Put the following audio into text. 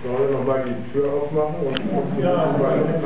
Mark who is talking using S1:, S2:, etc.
S1: Sollen wir nochmal die Tür aufmachen und
S2: Ja.